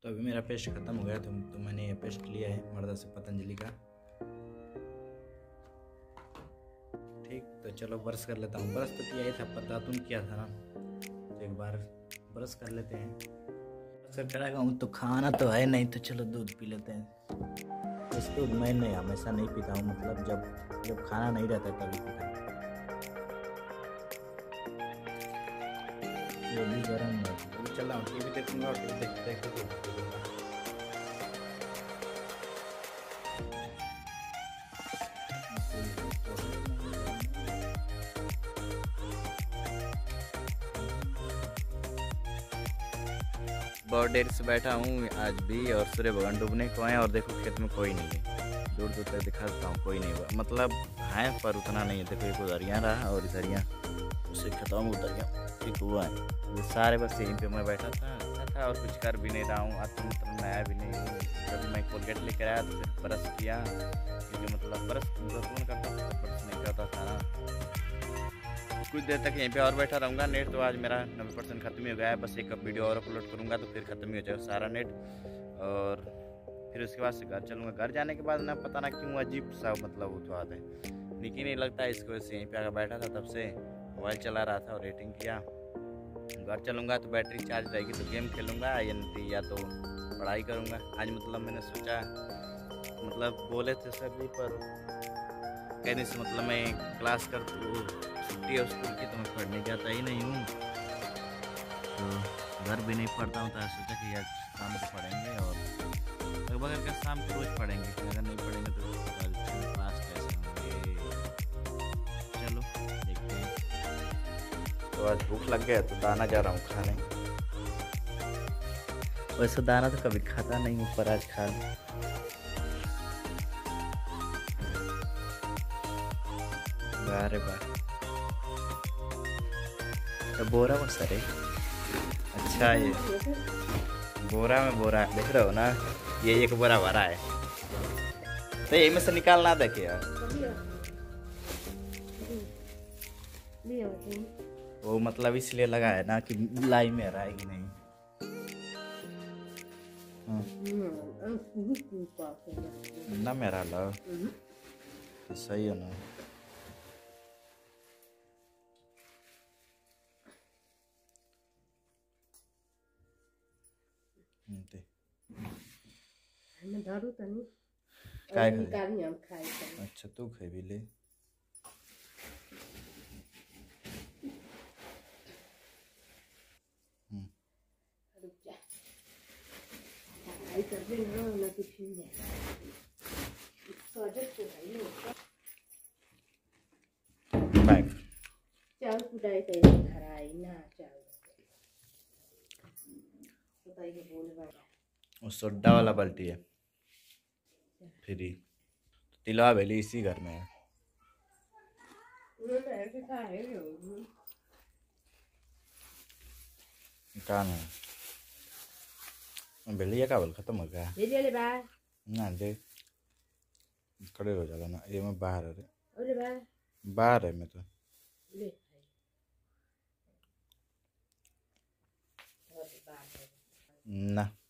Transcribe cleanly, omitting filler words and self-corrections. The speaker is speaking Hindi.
तो अभी मेरा पेस्ट ख़त्म हो गया तो मैंने ये पेस्ट लिया है मर्दा से पतंजलि का। ठीक, तो चलो ब्रश कर लेता हूँ। ब्रश तो किया ही था, दातुन किया था ना, तो एक बार ब्रश कर लेते हैं। सर करेगा हूँ तो खाना तो है नहीं, तो चलो दूध पी लेते हैं। इस दूध मैं नहीं हमेशा नहीं पीता हूँ, मतलब जब खाना नहीं रहता तभी पीता हूँ। ये भी गर्म है, अभी चल रहा हूँ टीवी देखूंगा और टीवी देखते देखते बहुत देर से बैठा हूँ आज भी, और सूर्य भगवान डूबने को है और देखो खेत में कोई नहीं है। दूर दूर तक दिखा देता हूँ, कोई नहीं हुआ, मतलब है पर उतना नहीं है। देखो एक उधरिया रहा और इधरिया उससे खत्म उधरिया एक हुआ है। ये सारे बस यहीं पे मैं बैठा था और कुछ कर भी नहीं रहा हूँ। आज तो मतलब नया भी नहीं हूँ। जब मैं कोलगेट लेकर आया तो फिर ब्रश किया, क्योंकि मतलब ब्रश करता था, ब्रश नहीं करता था ना। कुछ देर तक यहीं पे और बैठा रहूँगा। नेट तो आज मेरा 90% ख़त्म ही हो गया है। बस एक वीडियो और अपलोड करूँगा तो फिर ख़त्म ही हो जाएगा सारा नेट। और फिर उसके बाद से घर चलूँगा। घर जाने के बाद ना पता ना क्यों अजीब सा मतलब उत्पाद है, ठीक ही नहीं लगता है। इसको वजह से यहीं पे आकर बैठा था, तब से मोबाइल चला रहा था और रेटिंग किया। घर चलूँगा तो बैटरी चार्ज रहेगी तो गेम खेलूँगा या तो पढ़ाई करूँगा। आज मतलब मैंने सोचा, मतलब बोले थे सर जी, पर कहने से मतलब मैं क्लास कर छुट्टी है स्कूल की तो मैं पढ़ने जाता ही नहीं हूँ, तो घर भी नहीं पढ़ता हूँ। तो सोचा कि यार शाम को पढ़ेंगे, और लगभग करके शाम को रोज़ पढ़ेंगे। अगर नहीं पढ़ेंगे तो क्लास कैसे होंगे। चलो देखते हैं। तो आज भूख लग गया तो दाना जा रहा हूँ खाने। वैसे दाना तो कभी खाता नहीं हूँ, पर आज खा लूँ। अरे वाह, तो बोरा में सर है। अच्छा, ये बोरा में बोरा देख रहे हो ना, ये एक बोरा भरा है, तो यही में से निकालना देखे यार। वो मतलब इसलिए लगा है ना कि लाई में रहा है कि नहीं। ना मेरा लो तो सही है ना। दारू तो नहीं काय खाए। अच्छा तू खाई भी ले। चावल कुटाई तो खराई ना चावल बताइए बोल बड़ा। वो सोडा वाला बाल्टी है फ्री, तिलवा भेली इसी घर में है। कहाँ है भेलिया का बल खत्म हो गया ना दे खड़े हो जाला ना। ये मैं बाहर है, बाहर है मैं तो ना।